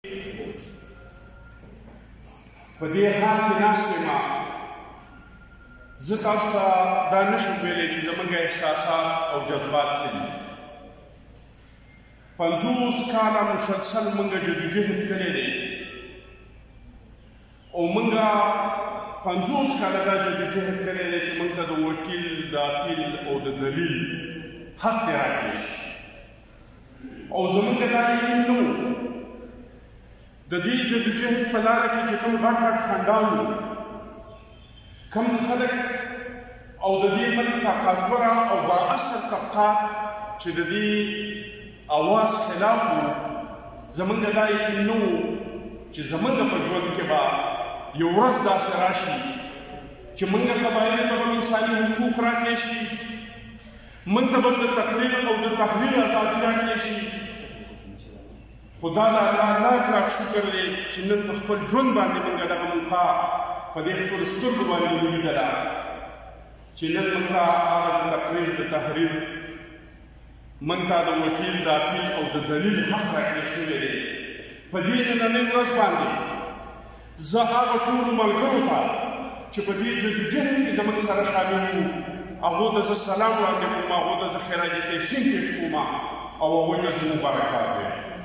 په دې حال کې ناست یم زه تاسو ته دا نشم ویلی چې زموږ احساسات او جذبات څه دي 50 کاله مسلسل موږ جدوجهد کړی دی او موږ 50 کاله دا جدوجهد کړی دی چې موږ ته د وکیل د اپیل او د دلیل حق دی راکړی شي او زموږ دا یقین نه و د دې جدوجهد په لاره کې چې کوم غټ غټ خنډان وو کوم خلک او د دې ملک طاقتوره او بااثر طبقات چې د دې اواز خلاف وو زموږ دا یقین نه و چې زموږ په ژوند کې به یو ورځ داسې راشي چې موږ قبایلو ته به انساني حقوق راکړی شي موږ ته به د تقریر او د تحریر ازادي راکړی شي خو دا د الله لاک لاک شکر دی چې نن په خپل ژوند باندې موږ دغه موقع په دې خپلو سترګو باندې ولیدله چې نن موږ ته هغه د تقریر د تحریر موږ ته د وکیل د اپیل او د دلیل حق راکړی شوی دی په دې نننۍ ورځ باندې زه هغه ټولو ملګرو ته چې په دې جدوجهد کې زموږ سره شامل وو هغو ته زه سلام وړاندې کوم هغو ته زه خراج تحسین پیش کوم او هغوی ته زه مبارکباد وایم